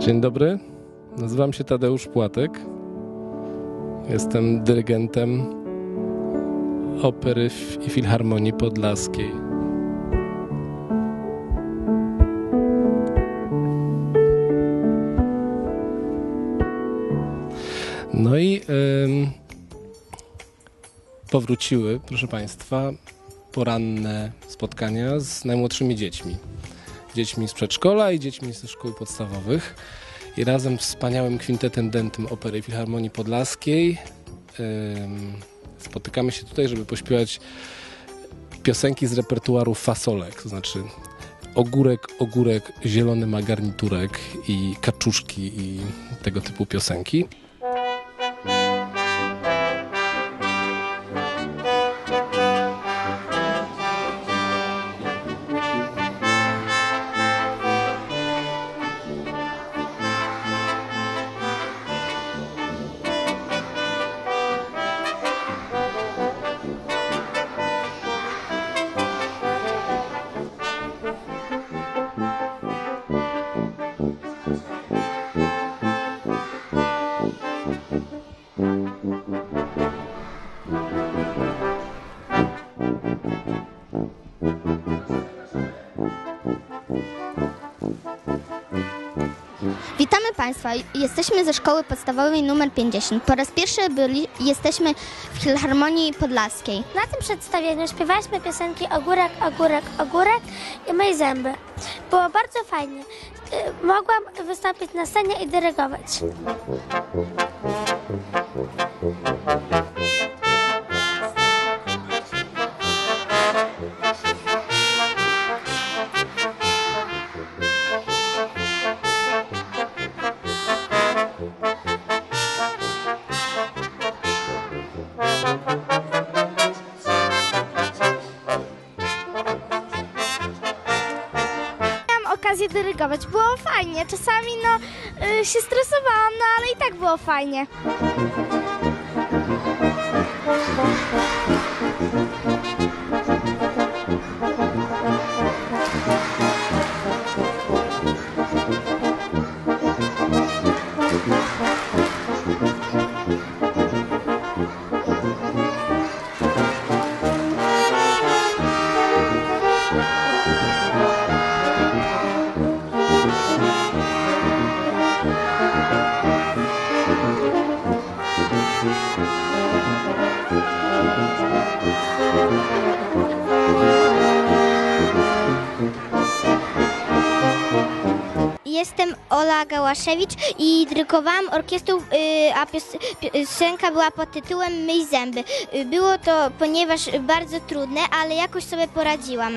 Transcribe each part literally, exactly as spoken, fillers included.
Dzień dobry, nazywam się Tadeusz Płatek. Jestem dyrygentem Opery i Filharmonii Podlaskiej. No i yy, powróciły, proszę Państwa, poranne spotkania z najmłodszymi dziećmi. Dziećmi z przedszkola i dziećmi ze szkół podstawowych. I razem z wspaniałym kwintetem dentym Opery i Filharmonii Podlaskiej yy, spotykamy się tutaj, żeby pośpiewać piosenki z repertuaru fasolek, to znaczy ogórek, ogórek, zielony ma garniturek i kaczuszki i tego typu piosenki. Witamy Państwa, jesteśmy ze Szkoły Podstawowej numer pięćdziesiąt. Po raz pierwszy byli, jesteśmy w Filharmonii Podlaskiej. Na tym przedstawieniu śpiewaliśmy piosenki Ogórek, ogórek, ogórek i myj zęby. Było bardzo fajnie. Mogłam wystąpić na scenie i dyrygować. Okazję dyrygować. Było fajnie. Czasami no, y, się stresowałam, no ale i tak było fajnie. Jestem Ola Gałaszewicz i dyrygowałam orkiestrą, a piosenka była pod tytułem Myj zęby. Było to, ponieważ bardzo trudne, ale jakoś sobie poradziłam.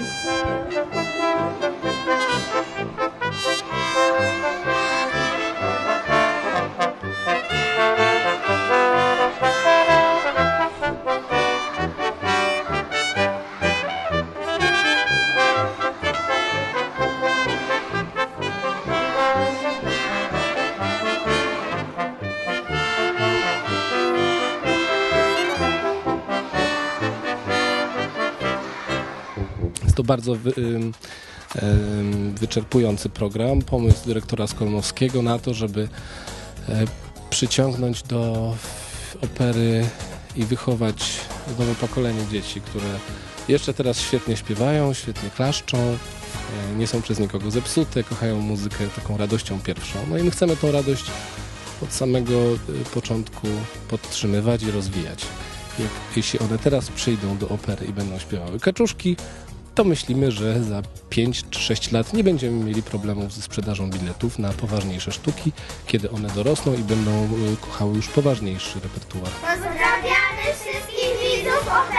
To bardzo wy, y, y, wyczerpujący program, pomysł dyrektora Skolmowskiego na to, żeby y, przyciągnąć do opery i wychować nowe pokolenie dzieci, które jeszcze teraz świetnie śpiewają, świetnie klaszczą, y, nie są przez nikogo zepsute, kochają muzykę taką radością pierwszą. No i my chcemy tą radość od samego y, początku podtrzymywać i rozwijać. Jak, jeśli one teraz przyjdą do opery i będą śpiewały kaczuszki, to myślimy, że za pięć czy sześć lat nie będziemy mieli problemów ze sprzedażą biletów na poważniejsze sztuki, kiedy one dorosną i będą kochały już poważniejszy repertuar. Pozdrawiamy wszystkich widzów opery.